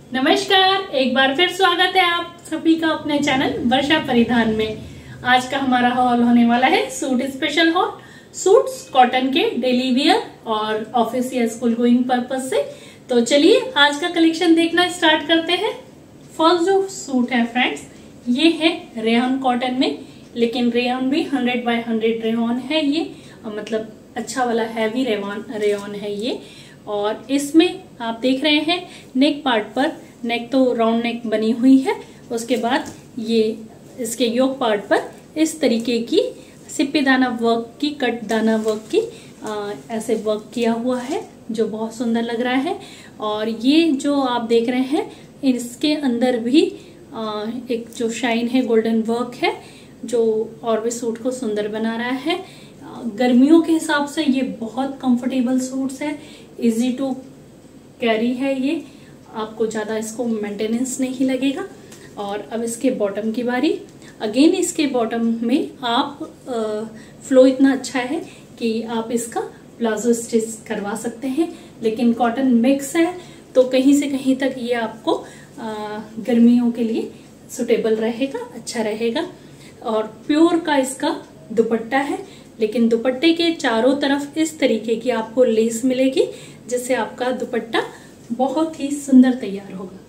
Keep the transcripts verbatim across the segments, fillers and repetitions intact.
नमस्कार, एक बार फिर स्वागत है आप सभी का अपने चैनल वर्षा परिधान में। आज का हमारा हॉल होने वाला है suit special hall. Suits cotton के डेली वियर और ऑफिस या स्कूल गोइंग पर्पस से। तो चलिए आज का कलेक्शन देखना स्टार्ट करते हैं। फर्स्ट जो सूट है फ्रेंड्स, ये है रेयन कॉटन में, लेकिन रेयन भी हंड्रेड बाय हंड्रेड रेयन है। ये मतलब अच्छा वाला हैवी रेयन रेयन है ये। और इसमें आप देख रहे हैं नेक पार्ट पर, नेक तो राउंड नेक बनी हुई है, उसके बाद ये इसके योक पार्ट पर इस तरीके की सिप्पी दाना वर्क की, कट दाना वर्क की आ, ऐसे वर्क किया हुआ है जो बहुत सुंदर लग रहा है। और ये जो आप देख रहे हैं इसके अंदर भी आ, एक जो शाइन है, गोल्डन वर्क है जो और भी सूट को सुंदर बना रहा है। गर्मियों के हिसाब से ये बहुत कंफर्टेबल सूट्स है, इजी टू कैरी है ये, आपको ज़्यादा इसको मेंटेनेंस नहीं लगेगा। और अब इसके बॉटम की बारी। अगेन इसके बॉटम में आप फ्लो इतना अच्छा है कि आप इसका प्लाजो स्टिच करवा सकते हैं, लेकिन कॉटन मिक्स है तो कहीं से कहीं तक ये आपको आ, गर्मियों के लिए सुटेबल रहेगा, अच्छा रहेगा। और प्योर का इसका दुपट्टा है, लेकिन दुपट्टे के चारों तरफ इस तरीके की आपको लेस मिलेगी जिससे आपका दुपट्टा बहुत ही सुंदर तैयार होगा।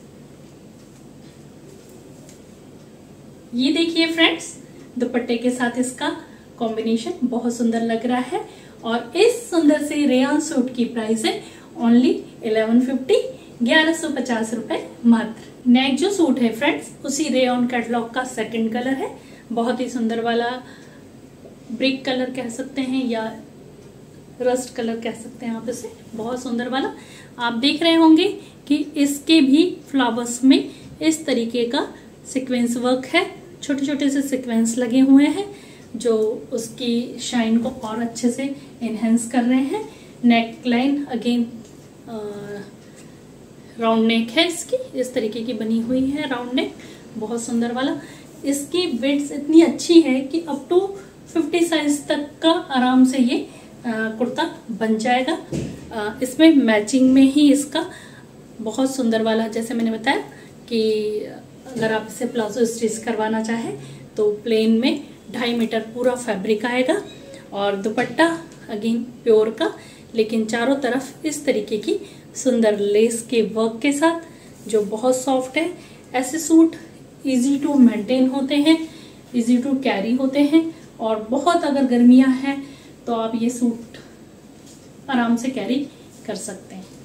ये देखिए फ्रेंड्स, दुपट्टे के साथ इसका कॉम्बिनेशन बहुत सुंदर लग रहा है। और इस सुंदर से रेयन सूट की प्राइस है ओनली इलेवन फिफ्टी, ग्यारह सौ पचास रुपए मात्र। नेक्स्ट जो सूट है फ्रेंड्स, उसी रेयन कैटलॉग का सेकंड कलर है, बहुत ही सुंदर वाला ब्रिक कलर कह सकते हैं या रस्ट कलर कह सकते हैं आप इसे, बहुत सुंदर वाला। आप देख रहे होंगे कि इसके भी फ्लावर्स में इस तरीके का सीक्वेंस वर्क है, छोटे छोटे से सीक्वेंस लगे हुए हैं जो उसकी शाइन को और अच्छे से एनहेंस कर रहे हैं। Neck line again round neck है इसकी, इस तरीके की बनी हुई है राउंड नेक, बहुत सुंदर वाला। इसकी विड्थ इतनी अच्छी है कि अप टू फिफ्टी साइज तक का आराम से ये कुर्ता बन जाएगा। आ, इसमें मैचिंग में ही इसका बहुत सुंदर वाला, जैसे मैंने बताया कि अगर आप इसे प्लाजो स्टिच करवाना चाहें तो प्लेन में ढाई मीटर पूरा फैब्रिक आएगा। और दुपट्टा अगेन प्योर का, लेकिन चारों तरफ इस तरीके की सुंदर लेस के वर्क के साथ जो बहुत सॉफ्ट है। ऐसे सूट इजी टू मेंटेन होते हैं, इजी टू कैरी होते हैं, और बहुत अगर गर्मियां हैं तो आप ये सूट आराम से कैरी कर सकते हैं।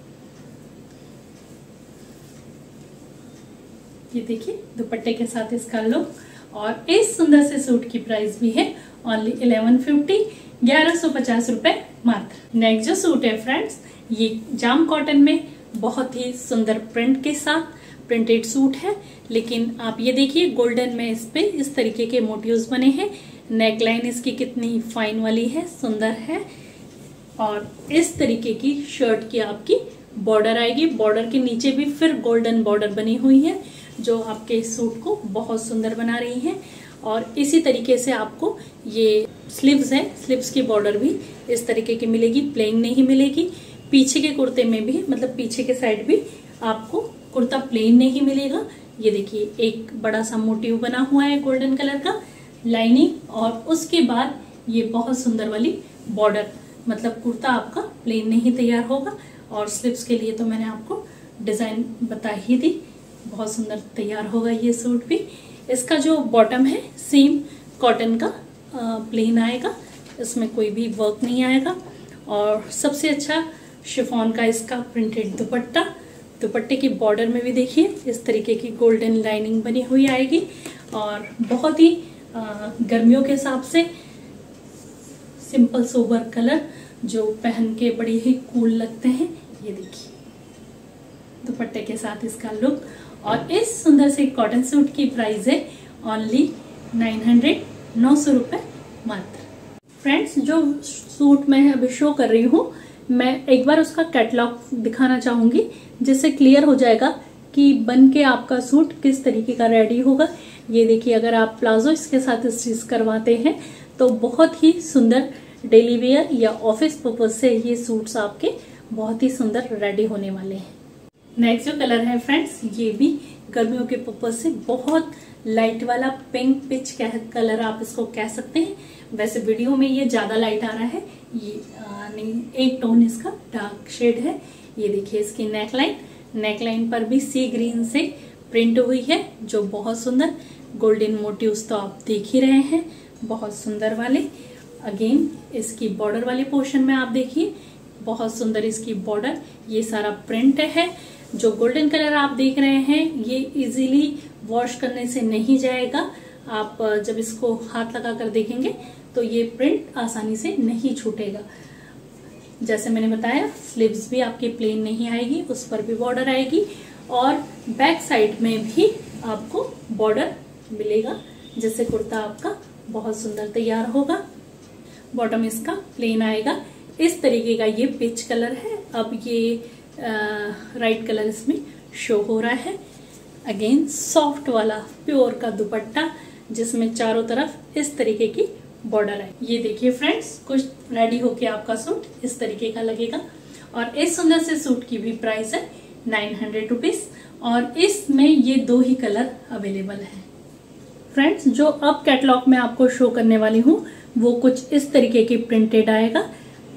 ये देखिए दुपट्टे के साथ इसका लुक। और इस सुंदर से सूट की प्राइस भी है ओनली इलेवन फिफ्टी, ग्यारह सौ पचास रुपए मात्र। नेक्स्ट जो सूट है फ्रेंड्स, ये जाम कॉटन में बहुत ही सुंदर प्रिंट के साथ प्रिंटेड सूट है, लेकिन आप ये देखिए गोल्डन में इस पे इस तरीके के मोटिव्स बने हैं। नेक लाइन इसकी कितनी फाइन वाली है, सुंदर है। और इस तरीके की शर्ट की आपकी बॉर्डर आएगी, बॉर्डर के नीचे भी फिर गोल्डन बॉर्डर बनी हुई है जो आपके सूट को बहुत सुंदर बना रही है। और इसी तरीके से आपको ये स्लीव्स है, स्लीव्स की बॉर्डर भी इस तरीके की मिलेगी, प्लेन नहीं मिलेगी। पीछे के कुर्ते में भी, मतलब पीछे के साइड भी आपको कुर्ता प्लेन नहीं मिलेगा। ये देखिए एक बड़ा सा मोटिव बना हुआ है गोल्डन कलर का, लाइनिंग, और उसके बाद ये बहुत सुंदर वाली बॉर्डर, मतलब कुर्ता आपका प्लेन नहीं तैयार होगा। और स्लीव्स के लिए तो मैंने आपको डिजाइन बता ही दी, बहुत सुंदर तैयार होगा ये सूट भी। इसका जो बॉटम है सेम कॉटन का प्लेन आएगा, इसमें कोई भी वर्क नहीं आएगा। और सबसे अच्छा शिफॉन का इसका प्रिंटेड दुपट्टा, दुपट्टे की बॉर्डर में भी देखिए इस तरीके की गोल्डन लाइनिंग बनी हुई आएगी। और बहुत ही आ, गर्मियों के हिसाब से सिंपल सोबर कलर जो पहन के बड़ी ही कूल लगते हैं। ये देखिए दुपट्टे के साथ इसका लुक। और इस सुंदर से कॉटन सूट की प्राइस है ओनली नाइन हंड्रेड, नौ सौ रुपए मात्र। फ्रेंड्स, जो सूट मैं अभी शो कर रही हूँ, मैं एक बार उसका कैटलॉग दिखाना चाहूंगी जिससे क्लियर हो जाएगा कि बन के आपका सूट किस तरीके का रेडी होगा। ये देखिए, अगर आप प्लाजो इसके साथ स्टिच करवाते हैं तो बहुत ही सुंदर डेली वेयर या ऑफिस पर्पज से ये सूट्स आपके बहुत ही सुंदर रेडी होने वाले हैं। नेक्स्ट जो कलर है फ्रेंड्स, ये भी गर्मियों के पर्पज से बहुत लाइट वाला पिंक पिच कलर आप इसको कह सकते हैं। वैसे वीडियो में ये ज्यादा लाइट आ रहा है, ये आ, नहीं, एक टोन इसका डार्क शेड है। ये देखिए इसकी नेकलाइन, नेकलाइन पर भी सी ग्रीन से प्रिंट हुई है जो बहुत सुंदर। गोल्डन मोटिव्स तो आप देख ही रहे हैं, बहुत सुंदर वाले। अगेन इसकी बॉर्डर वाले पोर्शन में आप देखिए, बहुत सुंदर इसकी बॉर्डर, ये सारा प्रिंट है। जो गोल्डन कलर आप देख रहे हैं ये इजीली वॉश करने से नहीं जाएगा। आप जब इसको हाथ लगा कर देखेंगे तो ये प्रिंट आसानी से नहीं छूटेगा। जैसे मैंने बताया, स्लीव्स भी आपकी प्लेन नहीं आएगी, उस पर भी बॉर्डर आएगी और बैक साइड में भी आपको बॉर्डर मिलेगा, जिससे कुर्ता आपका बहुत सुंदर तैयार होगा। बॉटम इसका प्लेन आएगा। इस तरीके का ये पिच कलर है। अब ये राइट कलर इसमें शो हो रहा है। अगेन सॉफ्ट वाला प्योर का दुपट्टा, जिसमें चारों तरफ इस तरीके की बॉर्डर है। ये देखिए फ्रेंड्स, कुछ रेडी होके आपका सूट इस तरीके का लगेगा। और इस सुंदर से सूट की भी प्राइस है नाइन हंड्रेड रुपीज और इसमें ये दो ही कलर अवेलेबल है। फ्रेंड्स, जो अब कैटलॉग में आपको शो करने वाली हूँ वो कुछ इस तरीके की प्रिंटेड आएगा।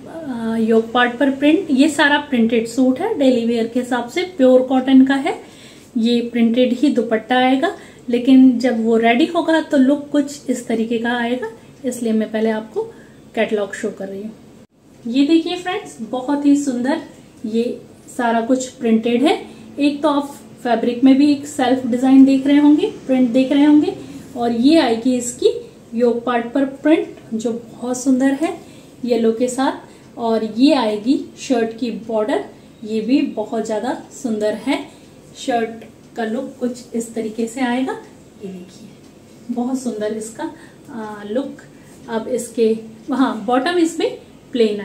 योक पार्ट पर प्रिंट, ये सारा प्रिंटेड सूट है, डेली वेयर के हिसाब से प्योर कॉटन का है। ये प्रिंटेड ही दुपट्टा आएगा, लेकिन जब वो रेडी होगा तो लुक कुछ इस तरीके का आएगा, इसलिए मैं पहले आपको कैटलॉग शो कर रही हूँ। ये देखिए फ्रेंड्स, बहुत ही सुंदर ये सारा कुछ प्रिंटेड है। एक तो आप फैब्रिक में भी एक सेल्फ डिजाइन देख रहे होंगे, प्रिंट देख रहे होंगे, और ये आएगी इसकी योक पार्ट पर प्रिंट जो बहुत सुंदर है येलो के साथ। और ये आएगी शर्ट की बॉर्डर, ये भी बहुत ज्यादा सुंदर है। शर्ट का लुक कुछ इस तरीके से आएगा। ये देखिए बहुत सुंदर इसका आ, लुक। अब इसके वहाँ बॉटम इसमें प्लेन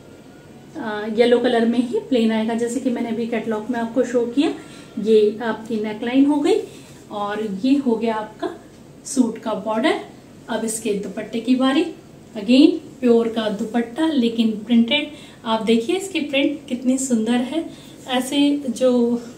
आएगा, येलो कलर में ही प्लेन आएगा, जैसे कि मैंने अभी कैटलॉग में आपको शो किया। ये आपकी नेकलाइन हो गई और ये हो गया आपका सूट का बॉर्डर। अब इसके दुपट्टे की बारी। अगेन प्योर का दुपट्टा लेकिन प्रिंटेड। आप देखिए इसकी प्रिंट कितनी सुंदर है। ऐसे जो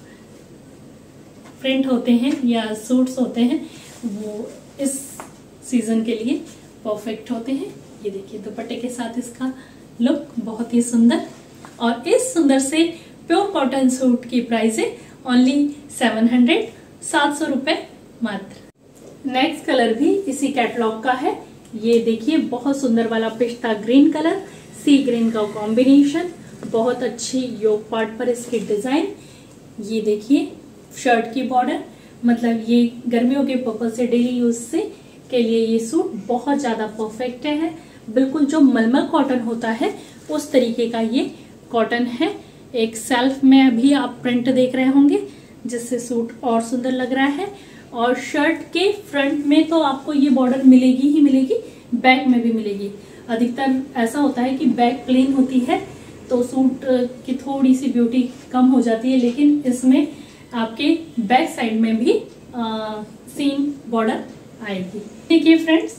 प्रिंट होते हैं या सूट्स होते हैं वो इस सीजन के लिए परफेक्ट होते हैं। ये देखिए दुपट्टे के साथ इसका लुक बहुत ही सुंदर। और इस सुंदर से प्योर कॉटन सूट की प्राइस है ओनली सेवन हंड्रेड, सात सौ रुपए मात्र। नेक्स्ट कलर भी इसी कैटलॉग का है। ये देखिए बहुत सुंदर वाला पिस्ता ग्रीन कलर, सी ग्रीन का कॉम्बिनेशन, बहुत अच्छी योक पार्ट पर इसकी डिजाइन। ये देखिए शर्ट की बॉर्डर, मतलब ये गर्मियों के पर्पज से डेली यूज से के लिए ये सूट बहुत ज्यादा परफेक्ट है। बिल्कुल जो मलमल कॉटन होता है उस तरीके का ये कॉटन है। एक सेल्फ में भी आप प्रिंट देख रहे होंगे, जिससे सूट और सुंदर लग रहा है। और शर्ट के फ्रंट में तो आपको ये बॉर्डर मिलेगी ही मिलेगी, बैक में भी मिलेगी। अधिकतर ऐसा होता है कि बैक प्लेन होती है तो सूट की थोड़ी सी ब्यूटी कम हो जाती है, लेकिन इसमें आपके बैक साइड में भी सेम बॉर्डर आएगी। देखिए फ्रेंड्स,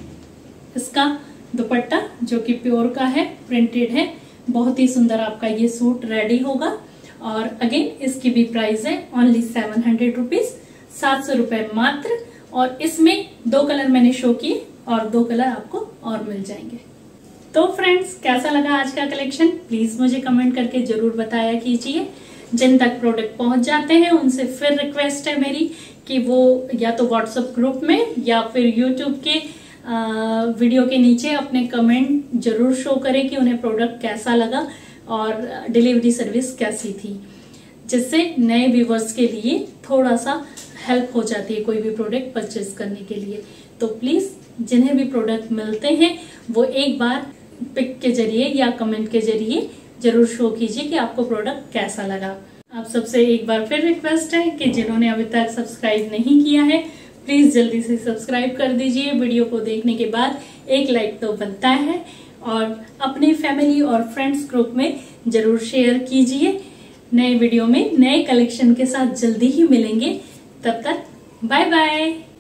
इसका दुपट्टा जो कि प्योर का है, प्रिंटेड है, बहुत ही सुंदर आपका ये सूट रेडी होगा। और अगेन इसकी भी प्राइस है ओनली सेवन हंड्रेड रुपीज, सात सौ रुपए मात्र। और इसमें दो कलर मैंने शो किए और दो कलर आपको और मिल जाएंगे। तो फ्रेंड्स, कैसा लगा आज का कलेक्शन प्लीज मुझे कमेंट करके जरूर बताया कीजिए। जिन तक प्रोडक्ट पहुंच जाते हैं उनसे फिर रिक्वेस्ट है मेरी कि वो या तो व्हाट्सएप ग्रुप में या फिर यूट्यूब के आ, वीडियो के नीचे अपने कमेंट जरूर शो करें कि उन्हें प्रोडक्ट कैसा लगा और डिलीवरी सर्विस कैसी थी, जिससे नए व्यूवर्स के लिए थोड़ा सा हेल्प हो जाती है कोई भी प्रोडक्ट परचेज करने के लिए। तो प्लीज जिन्हें भी प्रोडक्ट मिलते हैं वो एक बार पिक के जरिए या कमेंट के जरिए जरूर शो कीजिए कि आपको प्रोडक्ट कैसा लगा। आप सबसे एक बार फिर रिक्वेस्ट है कि जिन्होंने अभी तक सब्सक्राइब नहीं किया है प्लीज जल्दी से सब्सक्राइब कर दीजिए। वीडियो को देखने के बाद एक लाइक तो बनता है और अपने फैमिली और फ्रेंड्स ग्रुप में जरूर शेयर कीजिए। नए वीडियो में नए कलेक्शन के साथ जल्दी ही मिलेंगे। तब तक बाय बाय।